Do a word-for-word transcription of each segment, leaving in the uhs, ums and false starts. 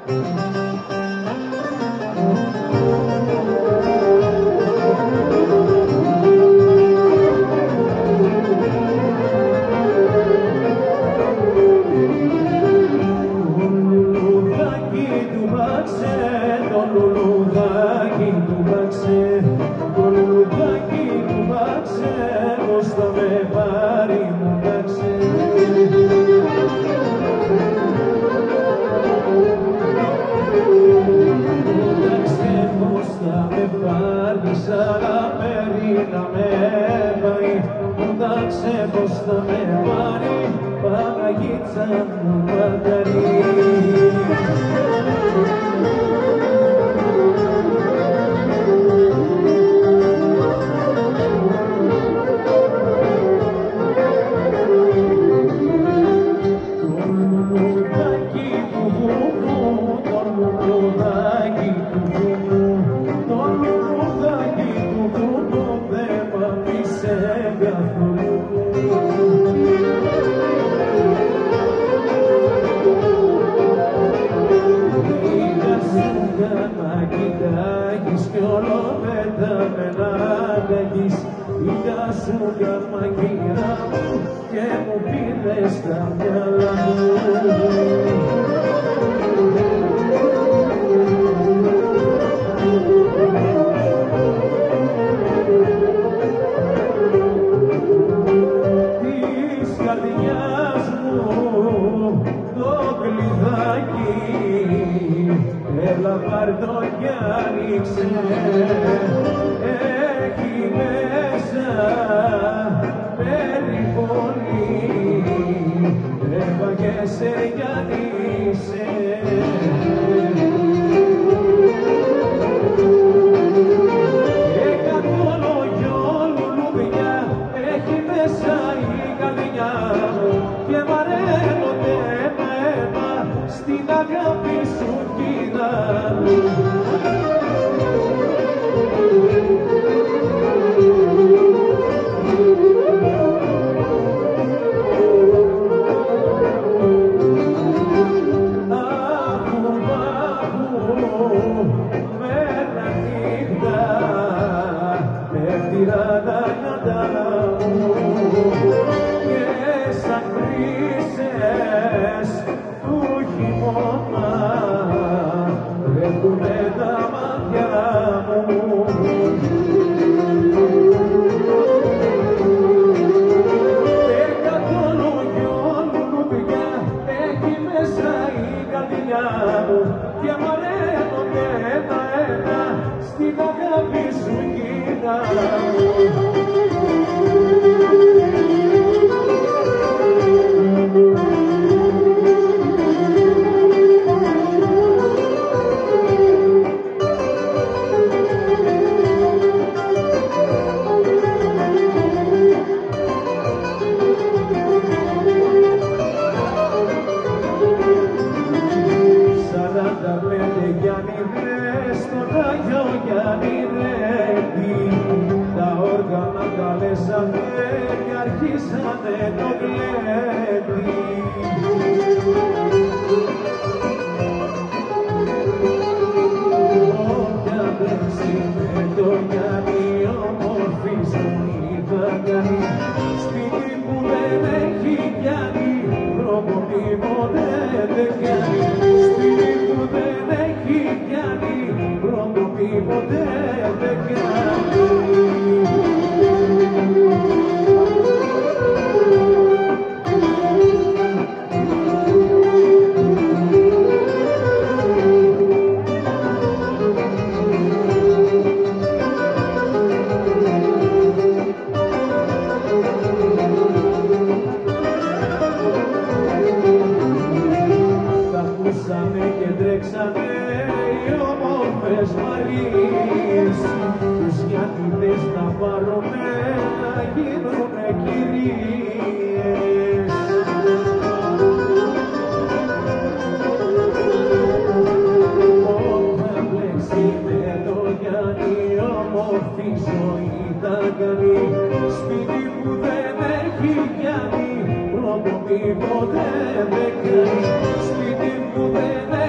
Σπίτι που δεν έχει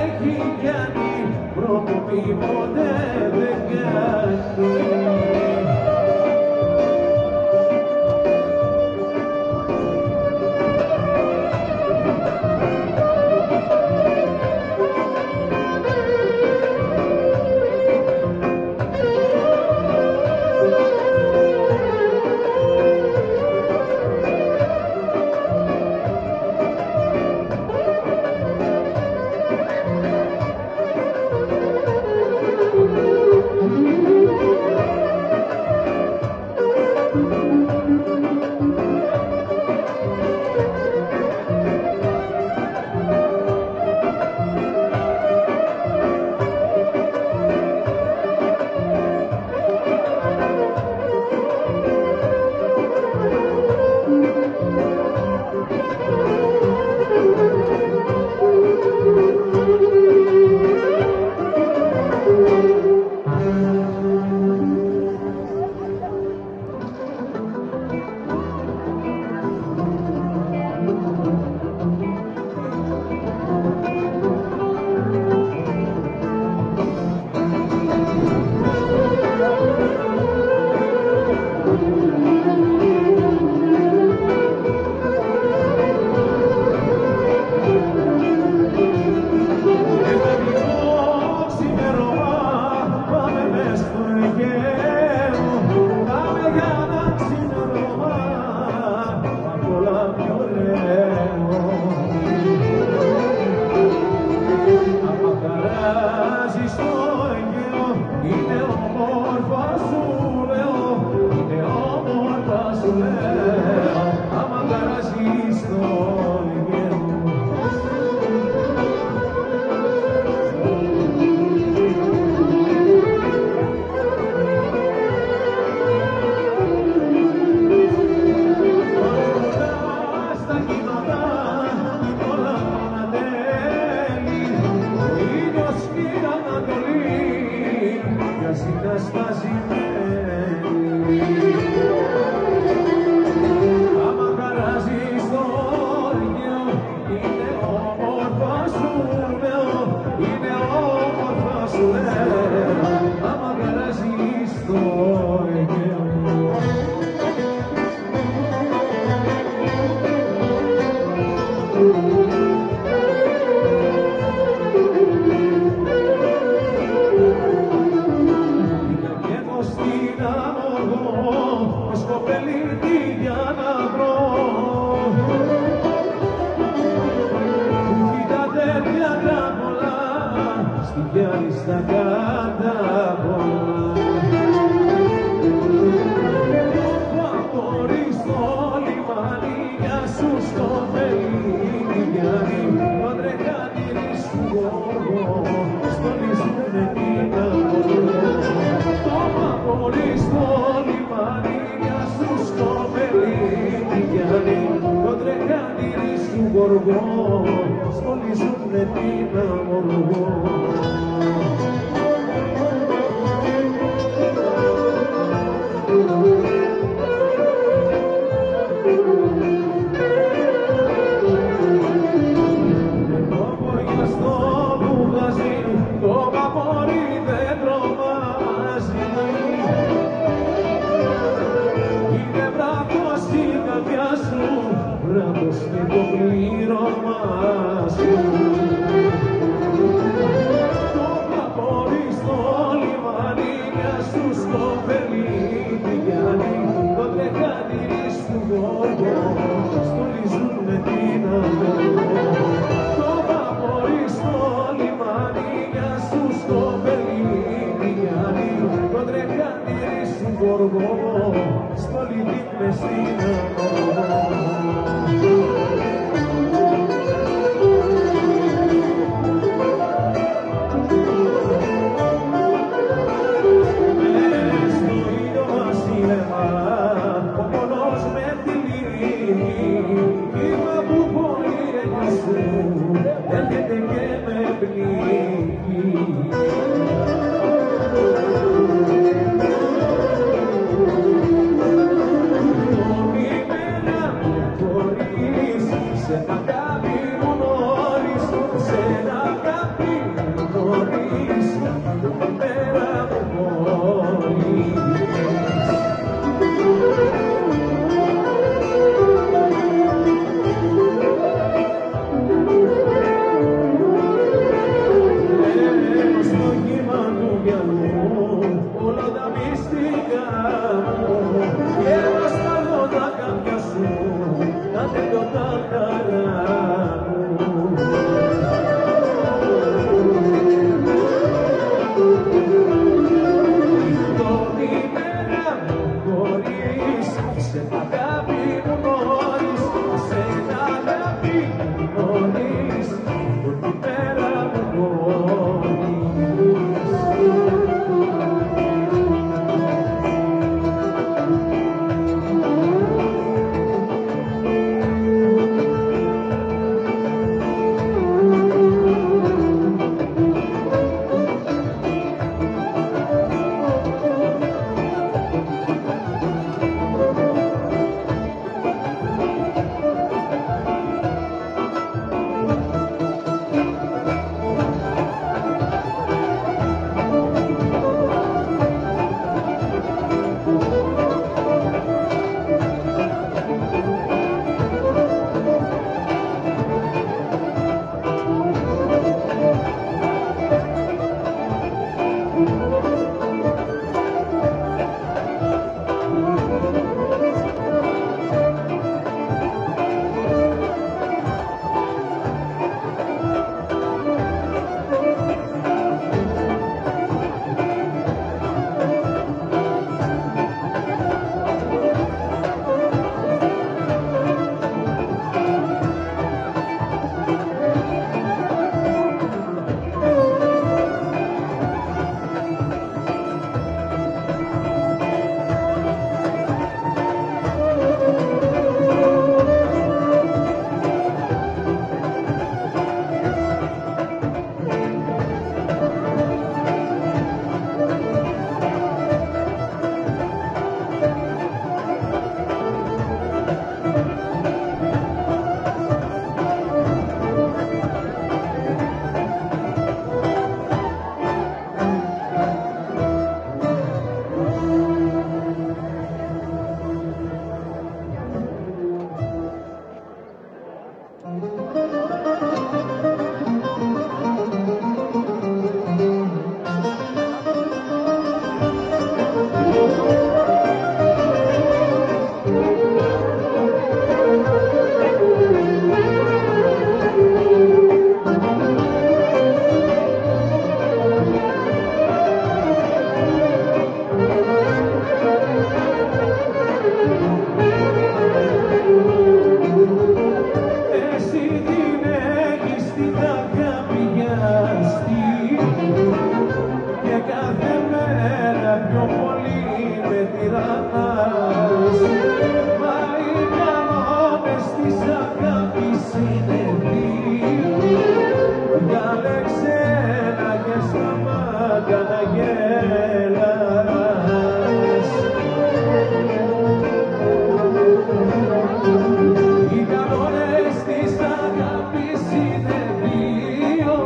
κάνει, προκοπή ποτέ δεν κάνει. Στολίζουνε την αμοργό. Το πόδια στο μπουγαζί, το παπόρι δεν τρομάζει. Είναι βράχος στην καρδιά σου, βράχος και το πλήρωμα σου. Το παπόρι στο λιμάνι, μια σου σκοπελεί τη Γιάννη. Το τρεχάτηρι σου γόργο, στολίζουνε την αμοργό. Το παπόρι στο λιμάνι, μια σου σκοπελεί τη Γιάννη. Το τρεχάτηρι σου γόργο, στολίζει μες στην αμοργό. Thank you. κουραστεί και κάθε μέρα πιο πολύ με τυραννάς. Μα οι κανόνες της αγάπης είναι δύο. Διάλεξε ένα και σταμάτα να γέλας. Οι κανόνες της αγάπης είναι δύο.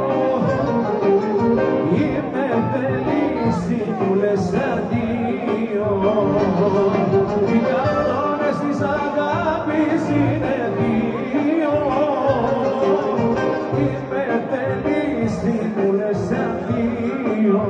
Είμαι φελής, μου λες αδείο. Οι κανόνες της αγάπης είναι δύο. Είμαι φελής, μου λες αδείο.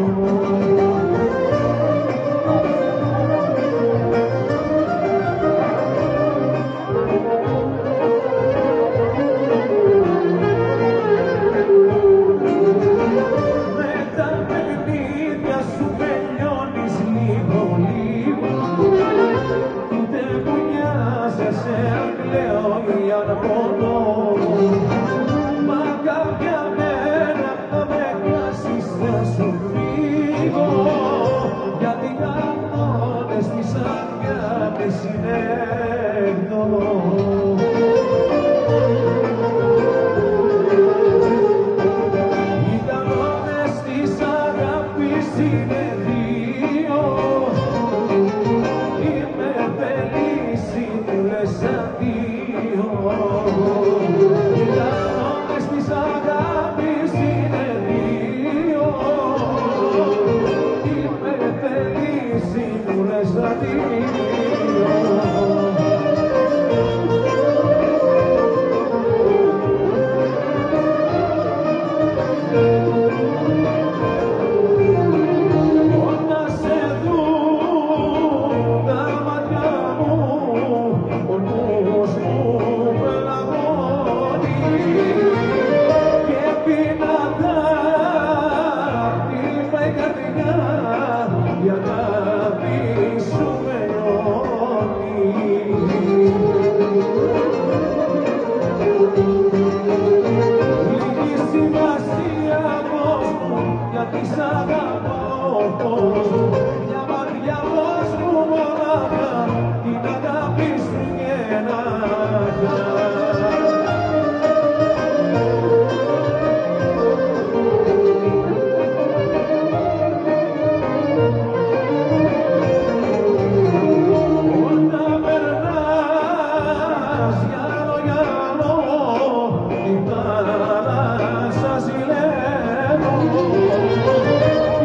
Μα κάποια μέρα θα με χάσεις, θα σου φύγω, γιατί οι κανόνες της αγάπης είναι εδώ. Οι κανόνες της αγάπης είναι δύο. Είμαι φελής, μου λες αδείο. Οι κανόνες της αγάπης είναι δύο. Είμαι φελής, μου λες αδείο. Η αγάπη σου με λιώνει. Λίγη σημασία κόσμου, γιατί σ' αγαπώ κόσμο. Μια μάτια κόσμου μονάχα, την αγάπη σου γεννάχα. Σας ζηλεύω.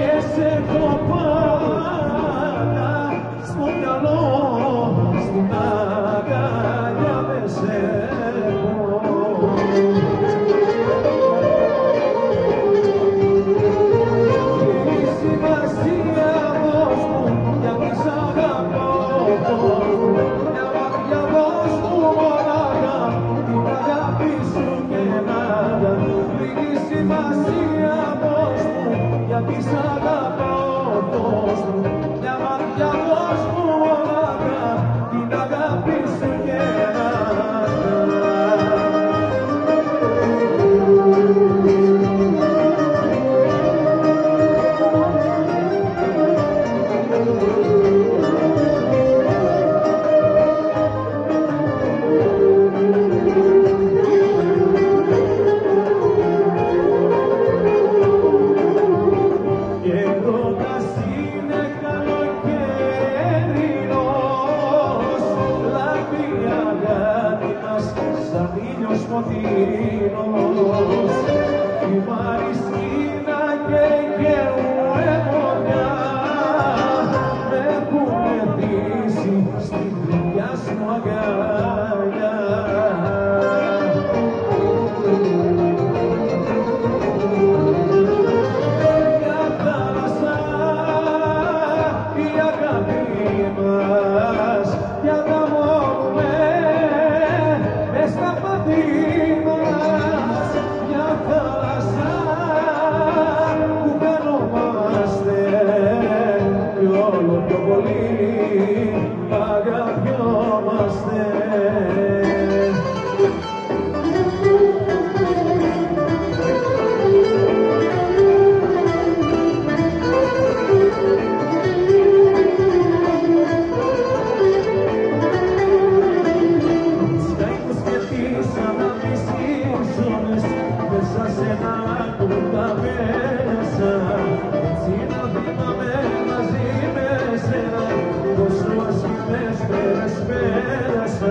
μέσα, έτσι να θυμάμαι μαζί με σένα πόσο άσχημες μέρες πέρασα.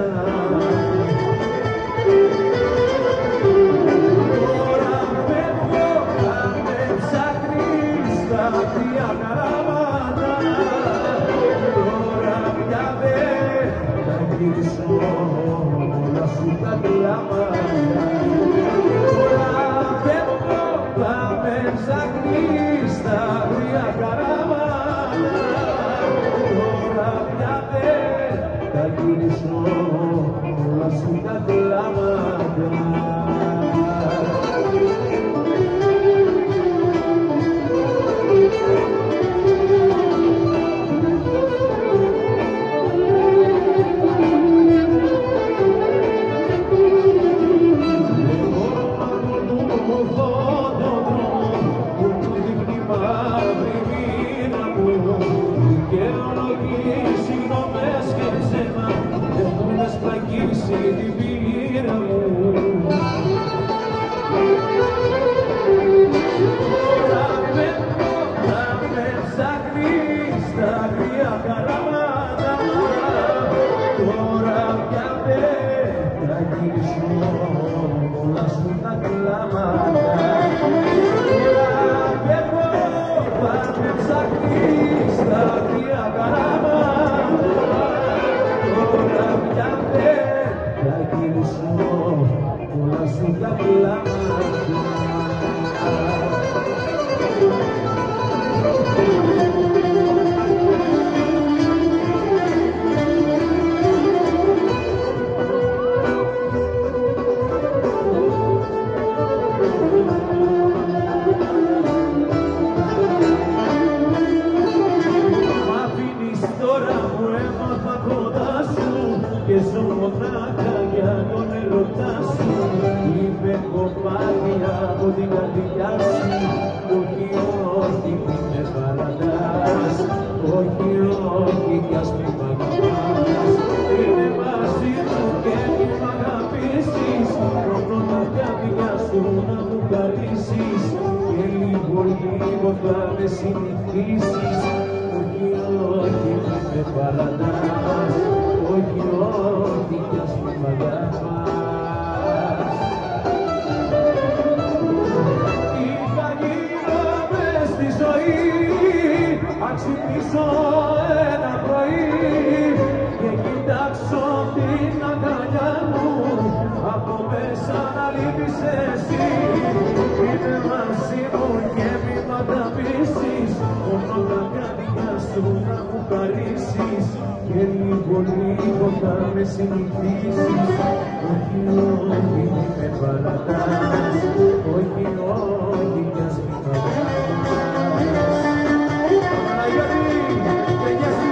Τώρα φεύγω να με ψάχνεις στα άκρια γράμματα, τώρα πια δεν θα γυρίσω όλα σου τα κλάματα. Τώρα φεύγω να με ψάχνεις στα άκρια γράμματα, τώρα πια δεν θα γυρίσω όλα σου τα κλάματα. Την πείρα μου τώρα φεύγω να με ψάχνεις στα άκρια χαράματα, τώρα πια δεν θα γυρίσω όλα σου τα κλάματα. Τώρα φεύγω να με ψάχνεις στα άκρια χαράματα, τώρα πια δεν θα γυρίσω όλα σου τα κλάματα. Μ' αφήνεις τώρα που έμαθα κοντά σου και ζω μονάχα για τον ερωτά σου. Είμαι κομμάτι από την καρδιά σου, όχι όχι μη με παρατάς, όχι όχι κι ας μη μ' αγαπάς. Είμαι μαζί σου και μη μ' αγαπήσεις, μόνο τα χάπια σου να μου χαρίσεις και λίγο λίγο θα με συνηθίσεις. Όχι όχι μη με παρατάς, όχι όχι κι ας μη μ' αγαπάς. Τι θα γίνω μες στη ζωή αν ξυπνήσω ένα πρωί και κοιτάξω την αγκαλιά μου από μέσα να λείπεις εσύ. Είμαι μαζί μου και μη μ' αγαπήσεις, μόνο τα χάπια σου να μου χαρίσεις και λίγο λίγο θα με συνηθίσεις. Όχι όχι μη με παρατάς, όχι όχι κι ας μη μ' αγαπάς. Παναγιώτη, παιδιά σου.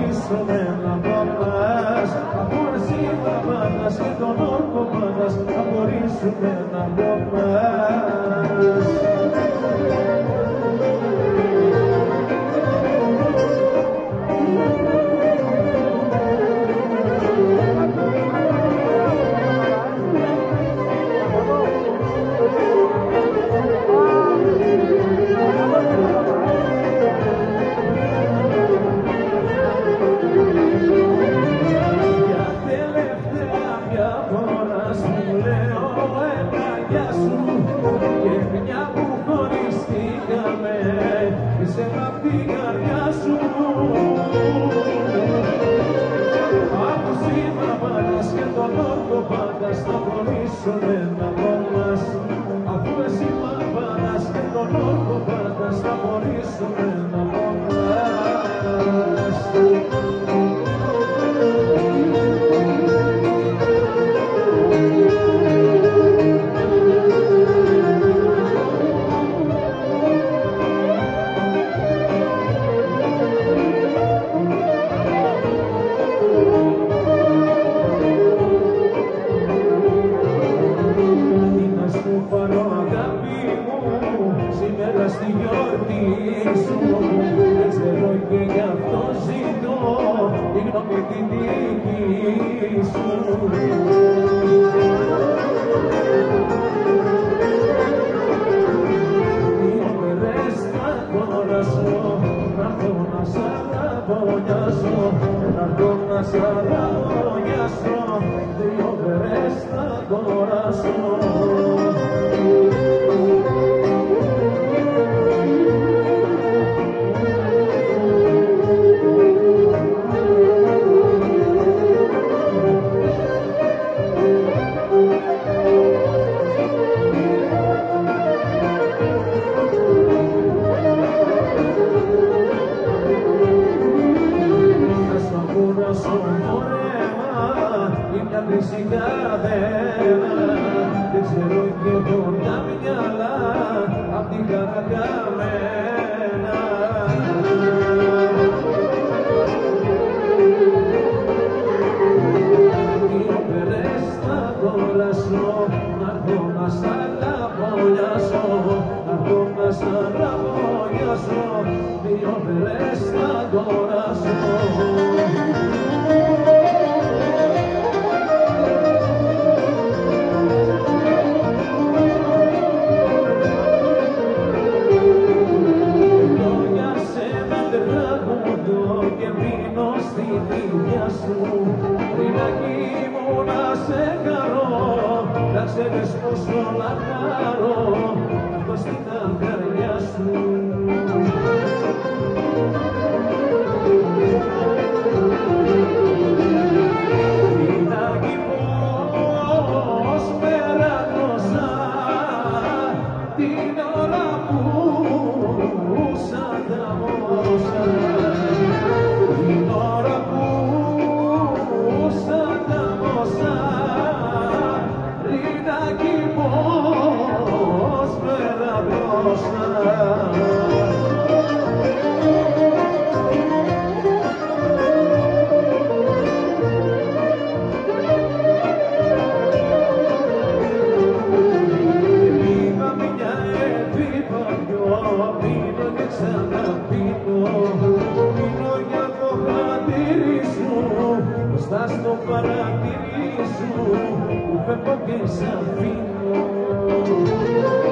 χωρίσουμε να μποράς. Αφού εσύ θα πάντας και τον όρκο πάντας, θα χωρίσουμε να μποράς. Και μια που χωριστήκαμε, είσαι απ' την καρδιά σου. Αφού σήμα πάντας και τον όρκο πάντας, θα χωρίσουμε να μας. Αφού εσύ μα πάντας και τον όρκο πάντας, θα χωρίσουμε να μας. Σήμερα στη γιορτή σου, δεν ξέρω και γι' αυτό ζητώ τη γνώμη τη δική σου. Δύο μέρες θα χωράσω, να έρθω να σ' αραβωνιάσω, να έρθω να σ' αραβωνιάσω, δύο μέρες θα χωράσω. Χρυσή καδένα, δεν ξέρω και εγώ τα μυαλά απ' την καρακαμένα. Δύο περές θα χωράσω, να έρθω να σ' αλαβωνιάσω, να έρθω να σ' αλαβωνιάσω, δύο περές θα χωράσω. Και μείνω στη φίλια σου, πριν αγγίμω να σε χαρώ, να ξέρεις πόσο να χαρώ, αυτό στην αγκαλιά σου. Πριν αγγίμως περάγωσα την ώρα που σ' ανταμώσα. Την ώρα που σ' ανταμώσα, ρινάκι πως περάγωσα. Πήγα μια επίπα δυο, πίνω και ξαναπίνω, πίνω για το χατήρι σου, μπροστά στο παρατήρι σου, που φεύγω και σ' αφήνω.